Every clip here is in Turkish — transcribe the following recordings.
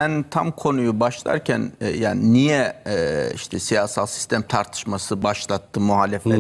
Ben tam konuyu başlarken yani niye işte siyasal sistem tartışması başlattı muhalefet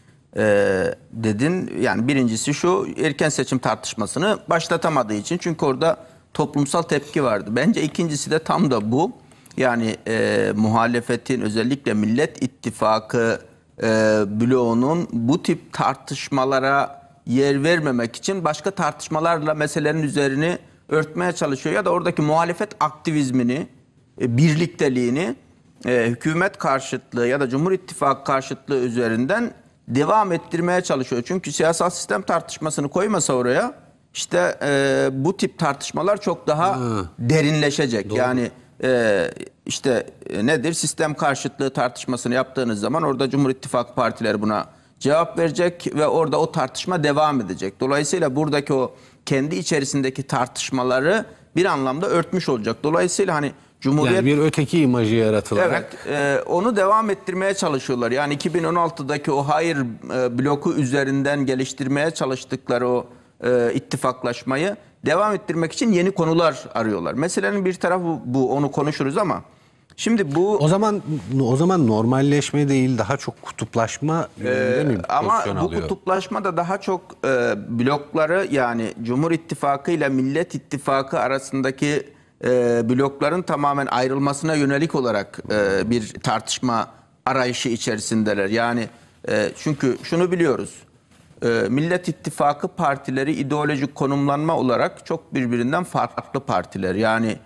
dedin. Yani birincisi şu, erken seçim tartışmasını başlatamadığı için, çünkü orada toplumsal tepki vardı. Bence ikincisi de tam da bu. Yani muhalefetin, özellikle Millet İttifakı bloğunun bu tip tartışmalara yer vermemek için başka tartışmalarla meselenin üzerini örtmeye çalışıyor, ya da oradaki muhalefet aktivizmini, birlikteliğini hükümet karşıtlığı ya da Cumhur İttifakı karşıtlığı üzerinden devam ettirmeye çalışıyor. Çünkü siyasal sistem tartışmasını koymasa oraya, işte bu tip tartışmalar çok daha derinleşecek. Doğru. Yani işte nedir? Sistem karşıtlığı tartışmasını yaptığınız zaman orada Cumhur İttifakı partileri buna cevap verecek ve orada o tartışma devam edecek. Dolayısıyla buradaki o kendi içerisindeki tartışmaları bir anlamda örtmüş olacak. Dolayısıyla hani Cumhuriyet... Yani bir öteki imajı yaratılarak... Evet, onu devam ettirmeye çalışıyorlar. Yani 2016'daki o hayır bloku üzerinden geliştirmeye çalıştıkları o ittifaklaşmayı devam ettirmek için yeni konular arıyorlar. Meselenin bir tarafı bu, onu konuşuruz ama şimdi bu... O zaman normalleşme değil, daha çok kutuplaşma yönünde mi ama pozisyon alıyor? Bu kutuplaşma da daha çok blokları, yani Cumhur İttifakı ile Millet İttifakı arasındaki blokların tamamen ayrılmasına yönelik olarak bir tartışma arayışı içerisindeler. Yani çünkü şunu biliyoruz. Millet İttifakı partileri ideolojik konumlanma olarak çok birbirinden farklı partiler. Yani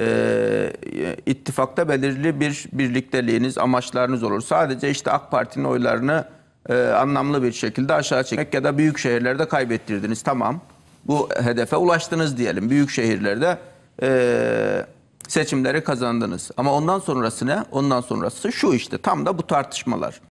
ittifakta belirli bir birlikteliğiniz, amaçlarınız olur. Sadece işte AK Parti'nin oylarını anlamlı bir şekilde aşağı çekmek ya da büyük şehirlerde kaybettirdiniz. Tamam, bu hedefe ulaştınız diyelim. Büyük şehirlerde seçimleri kazandınız. Ama ondan sonrası ne? Ondan sonrası şu, işte tam da bu tartışmalar.